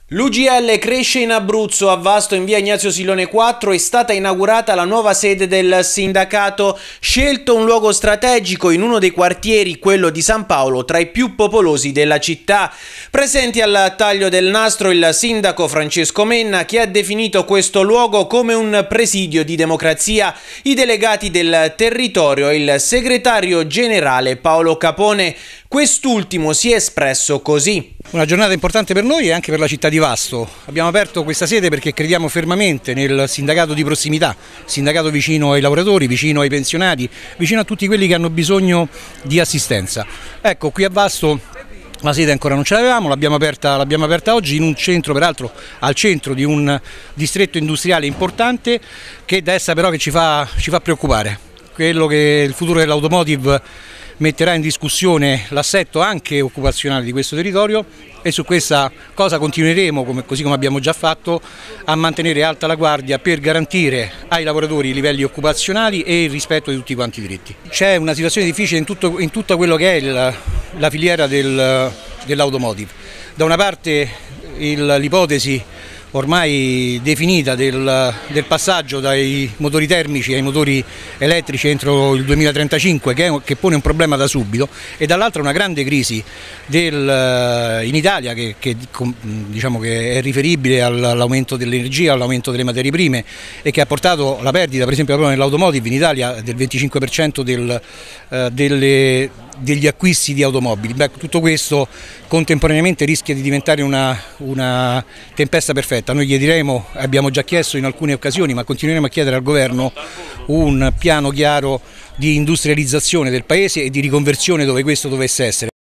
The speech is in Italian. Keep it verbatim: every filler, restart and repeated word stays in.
L'U G L cresce in Abruzzo. A Vasto, in via Ignazio Silone quattro, è stata inaugurata la nuova sede del sindacato, scelto un luogo strategico in uno dei quartieri, quello di San Paolo, tra i più popolosi della città. Presenti al taglio del nastro il sindaco Francesco Menna, che ha definito questo luogo come un presidio di democrazia, i delegati del territorio e il segretario generale Paolo Capone. Quest'ultimo si è espresso così. Una giornata importante per noi e anche per la città di Vasto. Abbiamo aperto questa sede perché crediamo fermamente nel sindacato di prossimità, sindacato vicino ai lavoratori, vicino ai pensionati, vicino a tutti quelli che hanno bisogno di assistenza. Ecco, qui a Vasto la sede ancora non ce l'avevamo, l'abbiamo aperta, l'abbiamo aperta oggi in un centro, peraltro al centro di un distretto industriale importante, che desta però che ci fa, ci fa preoccupare. Quello che il futuro dell'automotive metterà in discussione l'assetto anche occupazionale di questo territorio, e su questa cosa continueremo, come, così come abbiamo già fatto, a mantenere alta la guardia per garantire ai lavoratori i livelli occupazionali e il rispetto di tutti quanti i diritti. C'è una situazione difficile in tutto, in tutta quello che è il, la filiera del, dell'automotive. Da una parte l'ipotesi ormai definita del, del passaggio dai motori termici ai motori elettrici entro il duemilatrentacinque, che, è, che pone un problema da subito, e dall'altra una grande crisi del, in Italia che, che, diciamo che è riferibile all'aumento dell'energia, all'aumento delle materie prime, e che ha portato la perdita, per esempio proprio nell'automotive in Italia, del venticinque per cento del, eh, delle, degli acquisti di automobili. Beh, tutto questo contemporaneamente rischia di diventare una, una tempesta perfetta. Noi chiederemo, abbiamo già chiesto in alcune occasioni, ma continueremo a chiedere al governo un piano chiaro di industrializzazione del paese e di riconversione dove questo dovesse essere.